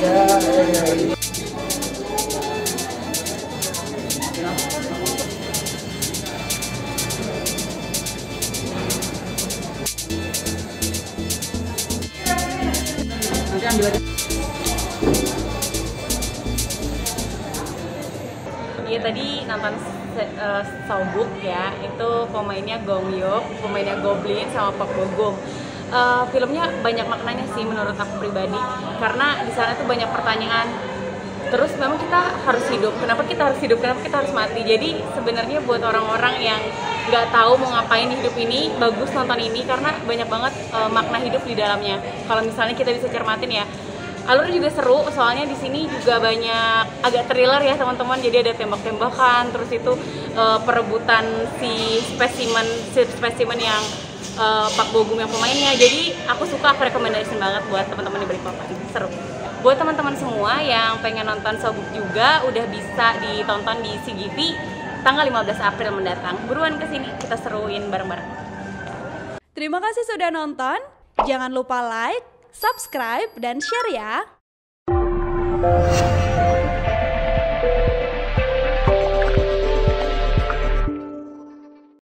Nanti ambil aja. Iya tadi nonton Sawbook ya, itu pemainnya Gong Yoo, pemainnya Goblin sama Park Bo Gum. Filmnya banyak maknanya sih menurut aku pribadi, karena di sana tuh banyak pertanyaan. Terus memang kita harus hidup, kenapa kita harus hidup, kenapa kita harus mati. Jadi sebenarnya buat orang-orang yang nggak tahu mau ngapain di hidup ini, bagus nonton ini karena banyak banget makna hidup di dalamnya. Kalau misalnya kita bisa cermatin ya. Alurnya juga seru, soalnya di sini juga banyak agak thriller ya teman-teman. Jadi ada tembak-tembakan, terus itu perebutan si spesimen yang Park Bo Gum yang pemainnya. Jadi aku suka, aku rekomendasi banget buat teman-teman di Balikpapan. Seru. Buat teman-teman semua yang pengen nonton Sawbook juga udah bisa ditonton di CGV tanggal 15 April mendatang. Buruan kesini, kita seruin bareng-bareng. Terima kasih sudah nonton. Jangan lupa like, subscribe, dan share ya.